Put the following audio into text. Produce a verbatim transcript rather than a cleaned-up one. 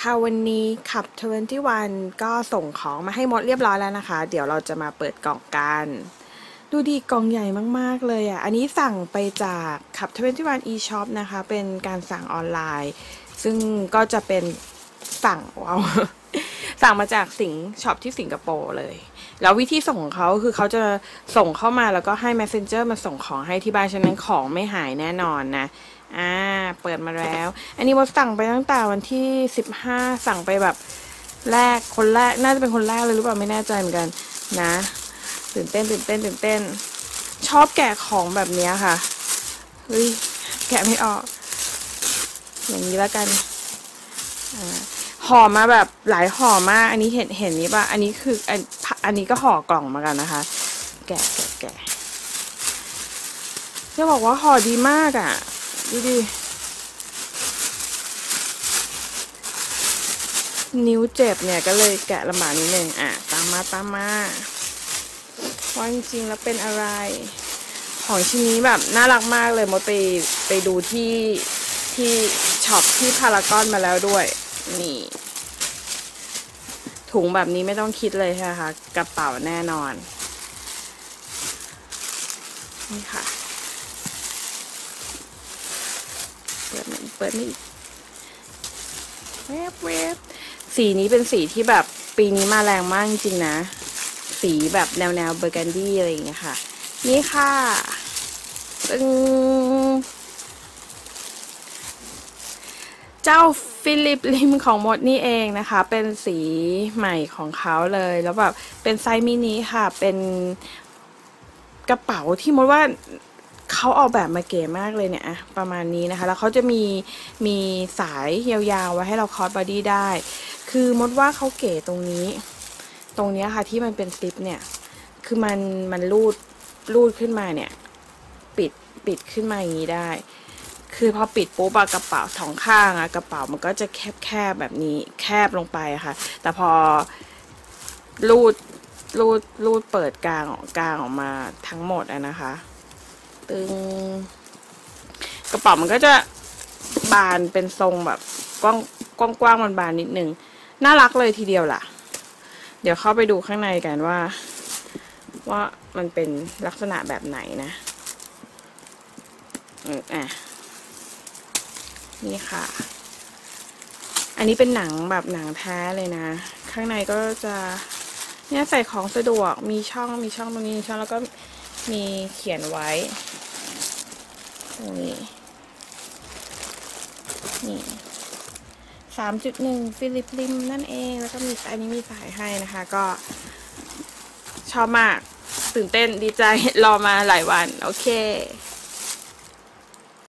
ค่ะวันนี้ขับยี่สิบเอ็ดก็ส่งของมาให้มดเรียบร้อยแล้วนะคะเดี๋ยวเราจะมาเปิดกล่องกันดูดีกล่องใหญ่มากๆเลยอ่ะอันนี้สั่งไปจากขับยี่สิบเอ็ด e-shop นะคะเป็นการสั่งออนไลน์ซึ่งก็จะเป็นสั่งว้าวสั่งมาจากสิงช็อปที่สิงคโปร์เลยแล้ววิธีส่งของเขาคือเขาจะส่งเข้ามาแล้วก็ให้ messenger มาส่งของให้ที่บ้านฉะนั้นของไม่หายแน่นอนนะอ่าเปิดมาแล้วอันนี้มดสั่งไปตั้งแต่วันที่สิบห้าสั่งไปแบบแรกคนแรกน่าจะเป็นคนแรกเลยหรือเปล่าไม่แน่ใจเหมือนกันนะตื่นเต้นตื่นเต้นตื่นเต้นชอบแกะของแบบนี้ค่ะเฮ้ยแกะไม่ออกอย่างนี้แล้วกันอ่าห่อมาแบบหลายห่อมากอันนี้เห็นเห็นนี้ป่ะอันนี้คืออันอันนี้ก็ห่อกล่องมากันนะคะแกะแกะแกะจะบอกว่าห่อดีมากอ่ะดูดินิ้วเจ็บเนี่ยก็เลยแกะลำบากนิดนึงอ่ะตามมาตามมาว่าจริงๆแล้วเป็นอะไรของชิ้นนี้แบบน่ารักมากเลยมดไปไปดูที่ที่ช็อปที่พารากอนมาแล้วด้วยนี่ถุงแบบนี้ไม่ต้องคิดเลยใช่ไหมคะกระเป๋าแน่นอนนี่ค่ะเปิดมาอีกเปิดมาอีกเวฟเวฟสีนี้เป็นสีที่แบบปีนี้มาแรงมากจริงๆนะสีแบบแนวแนวเบอร์กันดี้อะไรอย่างเงี้ยค่ะนี่ค่ะตึงเจ้าฟิลิปลิมของมดนี่เองนะคะเป็นสีใหม่ของเขาเลยแล้วแบบเป็นไซส์มินิค่ะเป็นกระเป๋าที่มดว่าเขาออกแบบมาเก๋มากเลยเนี่ยประมาณนี้นะคะแล้วเขาจะมีมีสายยาวๆไว้ให้เราคอร์สบอดี้ได้คือมดว่าเขาเก๋ตรงนี้ตรงนี้ค่ะที่มันเป็นซิปเนี่ยคือมันมันรูดรูดขึ้นมาเนี่ยปิดปิดขึ้นมาอย่างนี้ได้คือพอปิดปุ๊บกระเป๋าสองข้างอะกระเป๋ามันก็จะแคบแคบแบบนี้แคบลงไปค่ะแต่พอรูดรูดรูดเปิดกลางกลางออกมาทั้งหมดอะนะคะตึงกระเป๋ามันก็จะบานเป็นทรงแบบกว้างกว้างกว้างมันบานนิดนึงน่ารักเลยทีเดียวล่ะเดี๋ยวเข้าไปดูข้างในกันว่าว่ามันเป็นลักษณะแบบไหนนะอืมอ่ะนี่ค่ะอันนี้เป็นหนังแบบหนังแท้เลยนะข้างในก็จะเนี่ยใส่ของสะดวกมีช่องมีช่องตรงนี้ช่องแล้วก็มีเขียนไว้ตรงนี้นี่สามจุดหนึ่งฟิลิปลิมนั่นเองแล้วก็มีอันนี้มีสายให้นะคะก็ชอบมากตื่นเต้นดีใจรอมาหลายวันโอเค